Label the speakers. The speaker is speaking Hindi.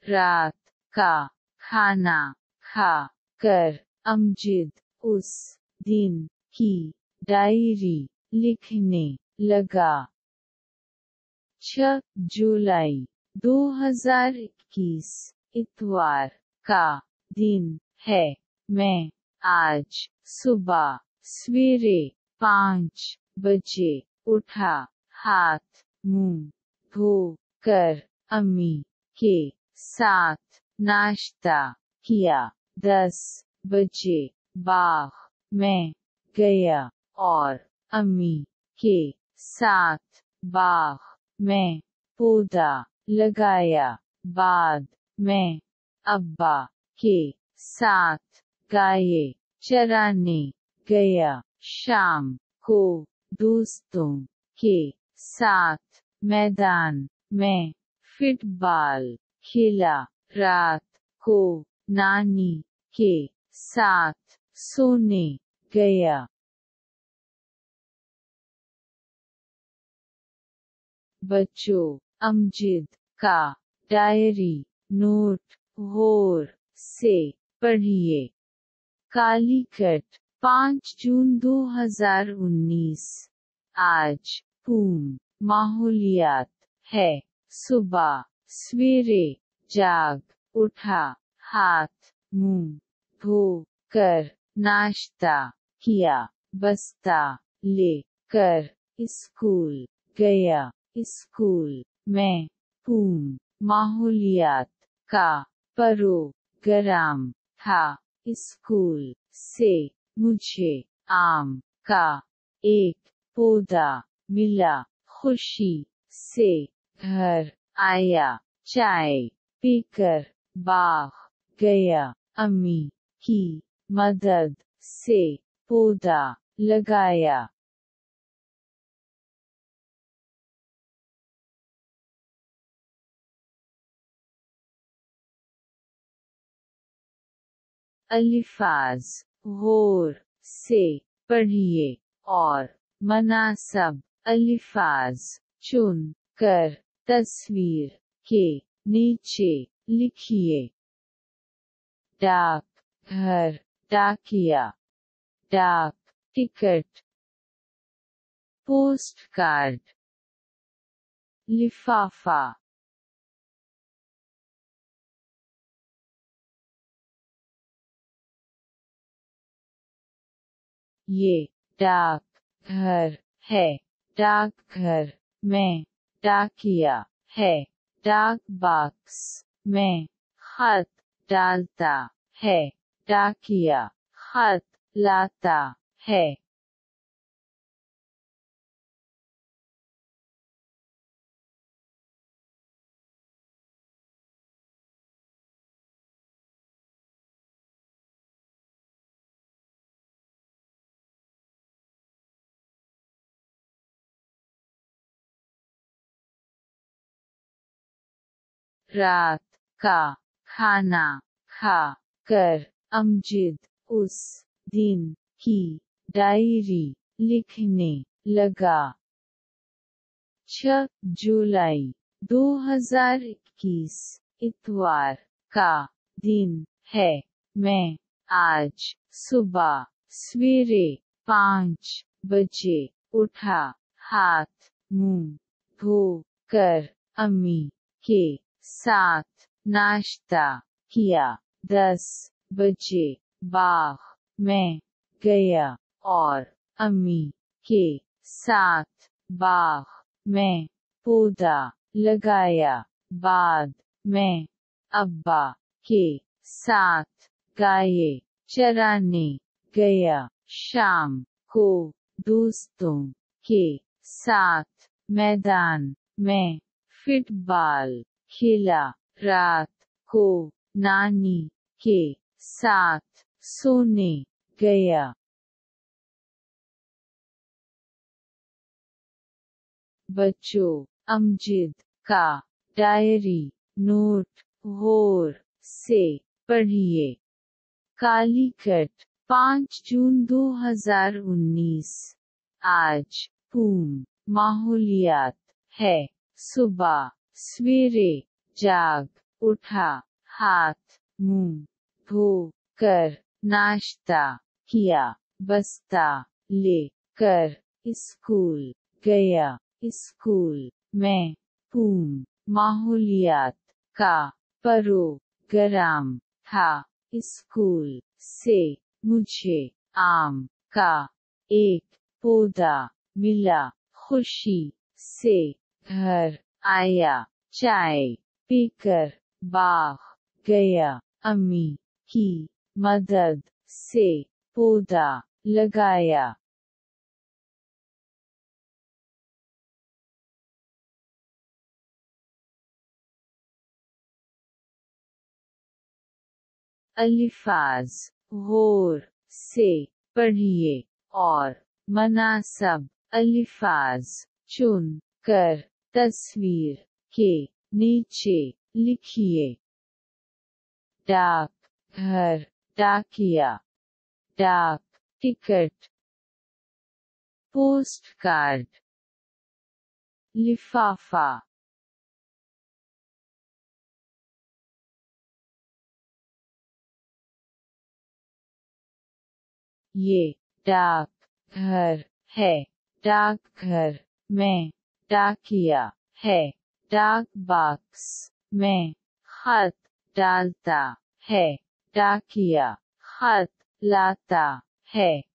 Speaker 1: रात का खाना खा कर अमजद उस दिन की डायरी लिखने लगा। 6 जुलाई 2021 इतवार का दिन है। मैं आज सुबह सवेरे 5 बजे उठा, हाथ मुंह धो कर अम्मी के साथ नाश्ता किया। 10 बजे बाग में गया और अम्मी के साथ बाग में पौधा लगाया। बाद में अब्बा के साथ गाय चराने गया। शाम को दोस्तों के साथ मैदान में फुटबॉल खेला। रात को नानी के साथ सोने गया। बच्चों, अमजद का डायरी नोट गौर से पढ़िए। कालीकट 5 जून 2019। आज पूर्ण माहौलियात है। सुबह सवेरे जाग उठा, हाथ मुंह धो कर नाश्ता किया, बस्ता ले कर स्कूल गया। स्कूल में पूर्ण माहौलियात का प्रोग्राम था। स्कूल से मुझे आम का एक पौधा मिला। खुशी से घर आया, चाय पीकर बाग गया। अम्मी की मदद से पौधा लगाया। अल्फाज गौर से पढ़िए और मुनासिब अल्फाज चुन कर तस्वीर के नीचे लिखिए। डाक घर, डाकिया, डाक टिकट, पोस्ट कार्ड, लिफाफा। ये डाक घर है। डाकघर में डाकिया है। डाक बॉक्स में खत डालता है। डाकिया खत लाता है। रात का खाना खा कर अमजद उस दिन की डायरी लिखने लगा। 6 जुलाई 2021 इतवार का दिन है। मैं आज सुबह सवेरे 5 बजे उठा, हाथ मुंह धो कर अम्मी के साथ नाश्ता किया। 10 बजे बाग में गया और अम्मी के साथ बाग में पौधा लगाया। बाद में अब्बा के साथ गाय चराने गया। शाम को दोस्तों के साथ मैदान में फुटबॉल खेला। रात को नानी के साथ सोने गया। बच्चों, अमजद का डायरी नोट गौर से पढ़िए। कालीकट 5 जून 2019। आज पूर्ण माहौलियात है। सुबह सवेरे जाग उठा, हाथ मुंह धो कर, नाश्ता किया, बस्ता ले कर, स्कूल गया, स्कूल में पूम माहौलियात का प्रोग्राम था, स्कूल से मुझे आम का एक पौधा मिला, खुशी से घर आया, चाय पीकर बाग गया, अम्मी की मदद से पौधा लगाया। अल्फाज गौर से पढ़िए और मुनासिब अल्फाज चुन कर तस्वीर के नीचे लिखिए। डाक घर, डाकिया, डाक टिकट, पोस्ट कार्ड, लिफाफा। ये डाक घर है, डाकघर में डाकिया है, डाक बॉक्स में खत डालता है, डाकिया खत लाता है।